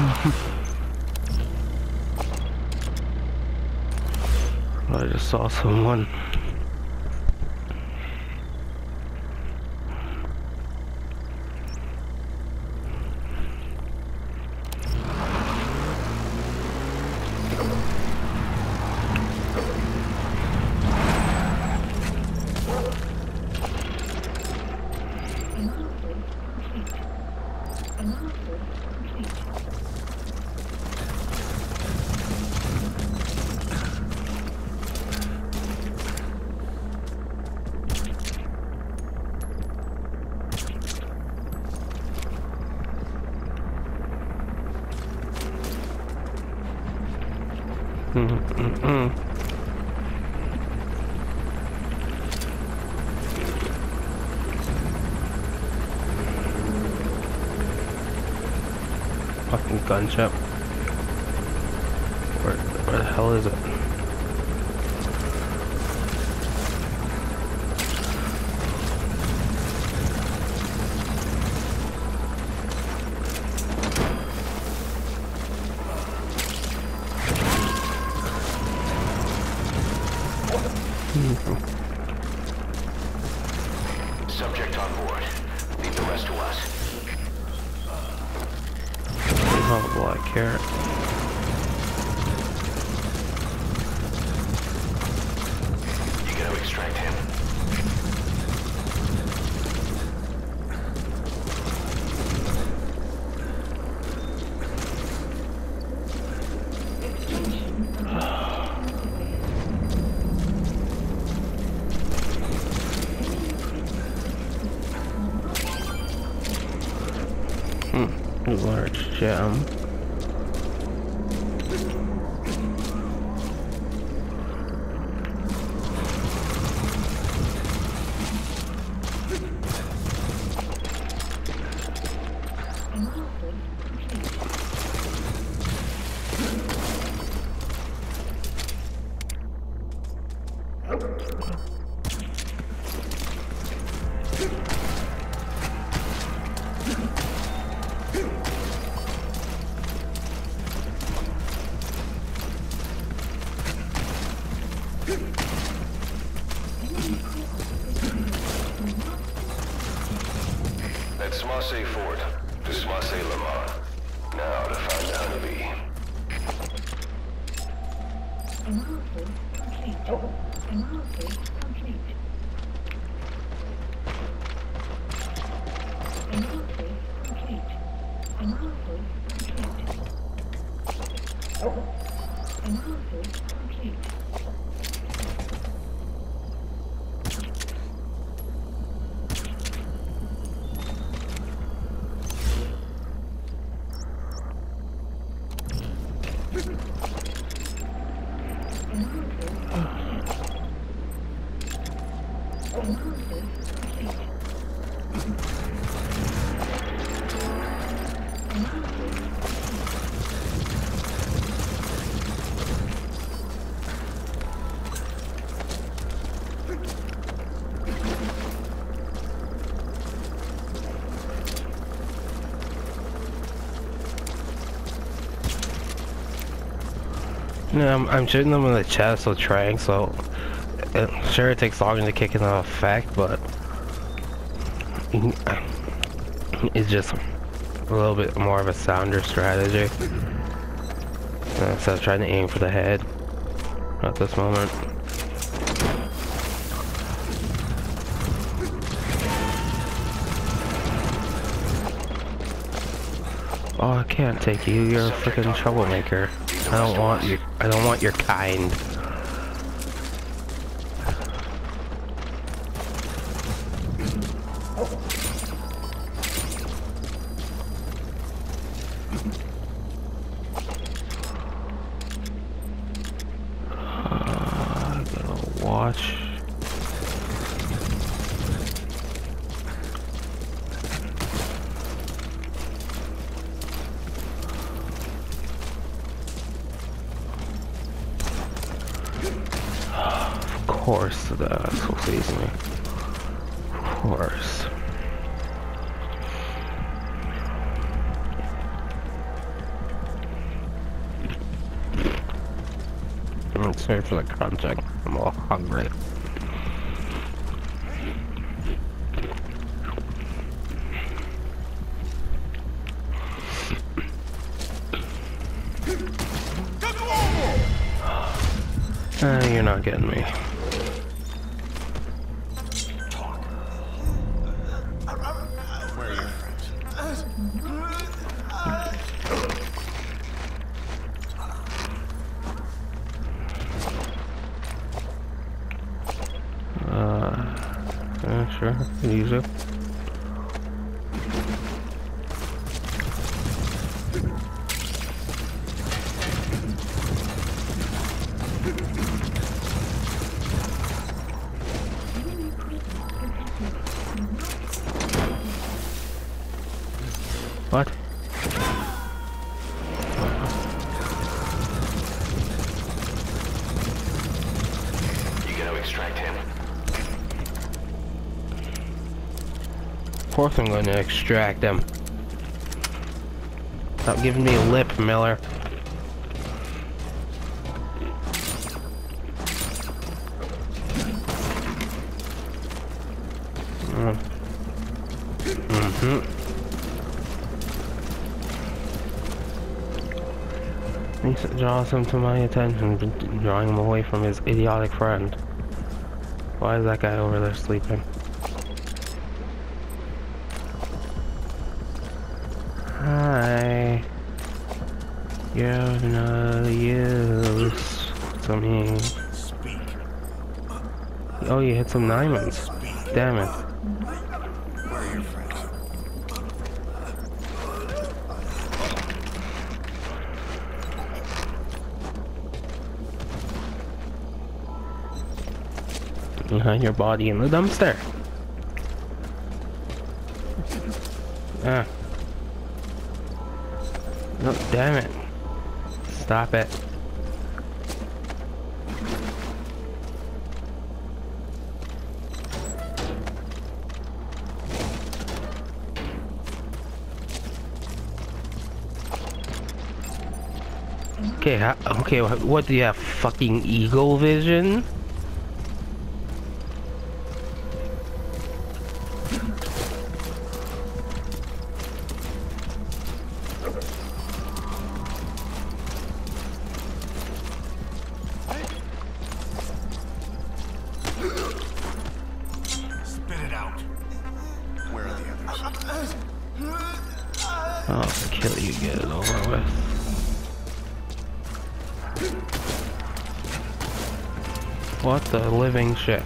I just saw someone. Fucking gunship. Where the hell is it? Subject on board. Leave the rest to us. Oh, black carrot. You gotta extract him. Large gem. That's Marseille Fort to Marseille Lamar. Now to find the honeybee. Analysis complete. Analysis complete. Analysis complete. Analysis complete. Analysis complete. No, I'm shooting them in the chest with Trank, so sure it takes longer to kick into effect, but it's just a little bit more of a sounder strategy instead of trying to aim for the head at this moment. Oh, I can't take you. You're a freaking troublemaker. I don't want you. I don't want your kind. I gotta watch. Of course, the asshole sees me. Of course. Sorry for the crunching. I'm all hungry. You're not getting me. Where are your friends? Sure, use it. What? You gonna extract him? Of course I'm going to extract them. Stop giving me a lip, Miller. He draws him to my attention, drawing him away from his idiotic friend. Why is that guy over there sleeping? Hi. You're no use to me. Speak. Oh, you hit some diamonds. Damn it. Where are your friends? Behind your body in the dumpster. Ah. No, damn it. Stop it. Okay, okay, what do you have? Fucking eagle vision? Spit it out. Where are the others? I'll kill you, get it over with. What the living shit?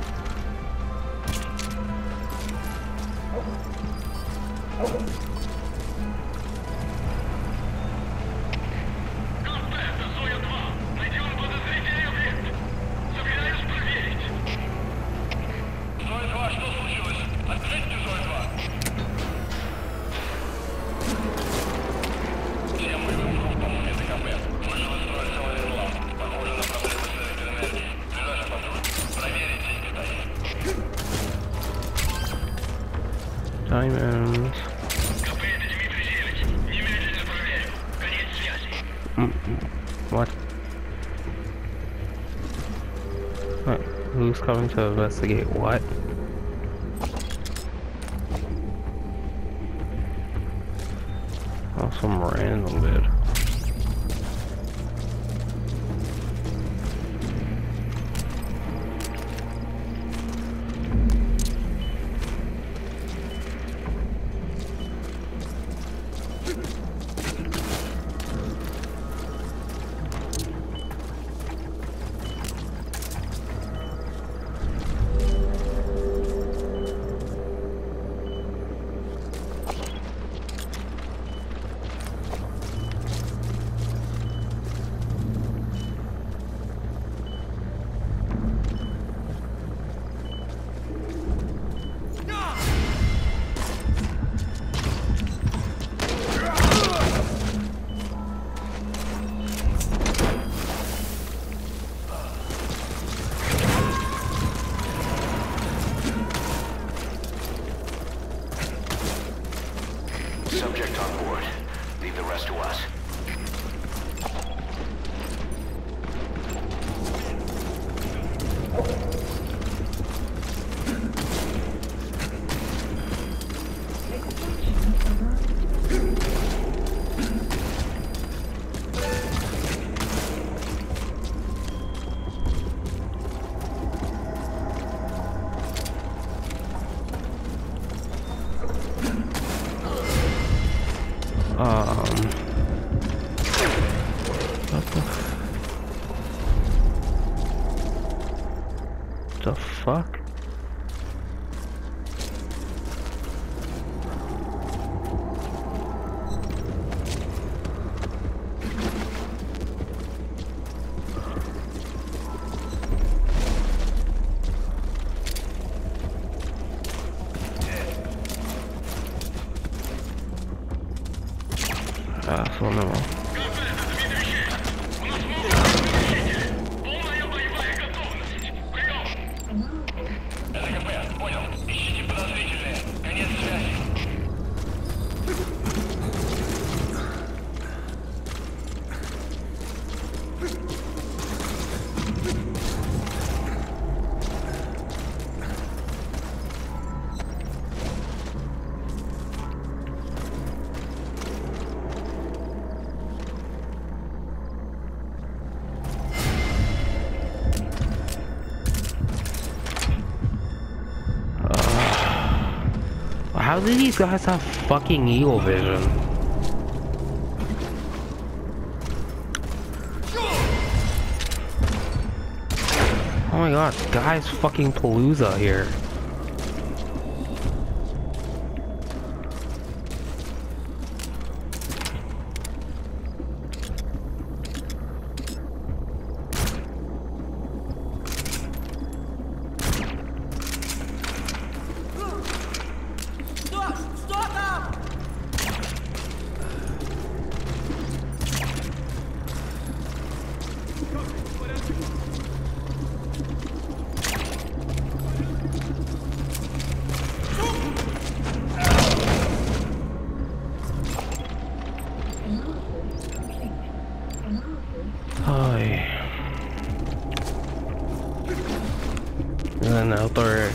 Diamonds. What? What? Who's coming to investigate what? Oh, some random bit. Subject on board. Leave the rest to us. What the fuck? So no. How do these guys have fucking eagle vision? Oh my god, this guy's fucking Palooza here. Hi. And then outdoor.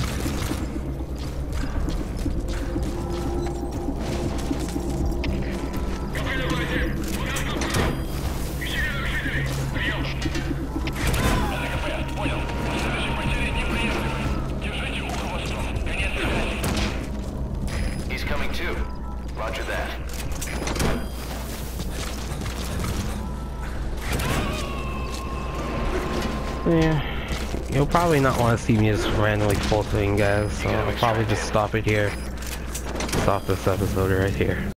He's coming too. Roger that. Yeah, you'll probably not want to see me just randomly pulsing, guys, so I'll probably just stop it here. Stop this episode right here.